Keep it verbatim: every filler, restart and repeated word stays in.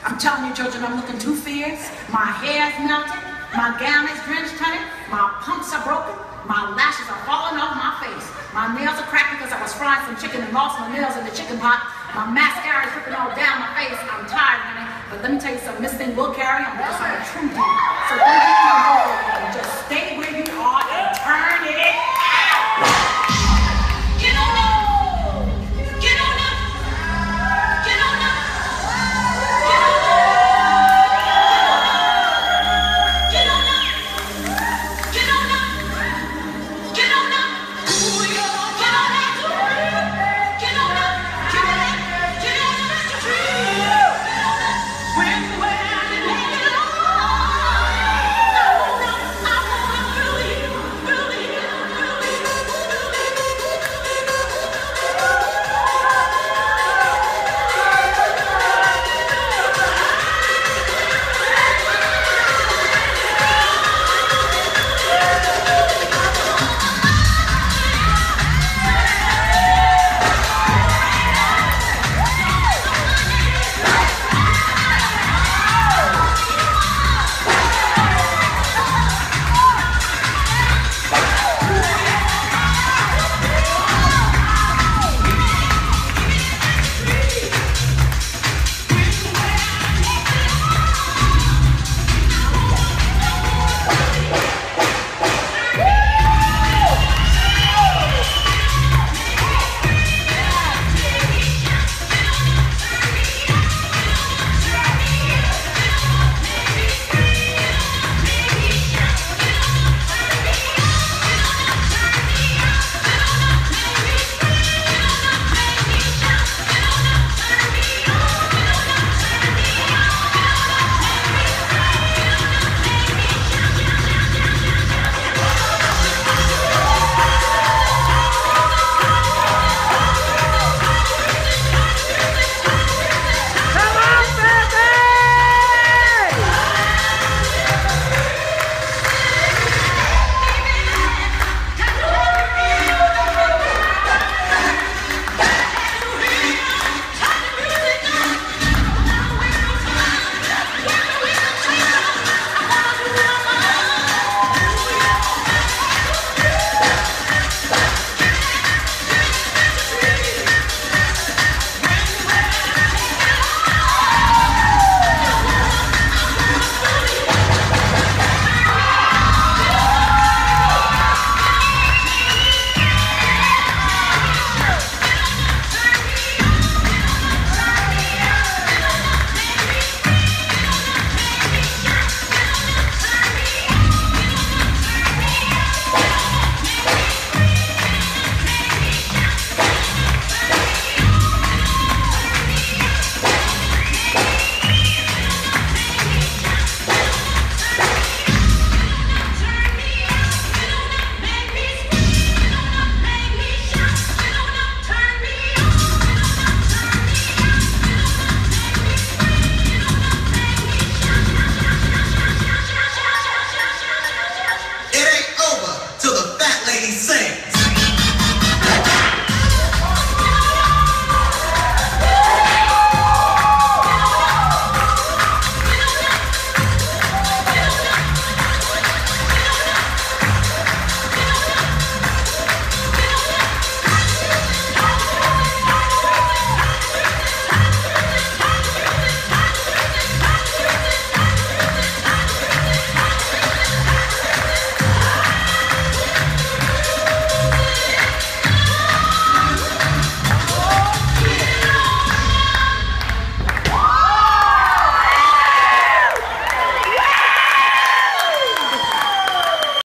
I'm telling you, children, I'm looking too fierce. My hair's melted. My gown is drenched, honey. My pumps are broken. My lashes are falling off my face. My nails are cracked because I was frying some chicken and lost my nails in the chicken pot. My mascara is dripping all down my face. I'm tired, honey. But let me tell you something. This thing will carry on because I'm a true deal. So don't you come over and just stay where you are and turn it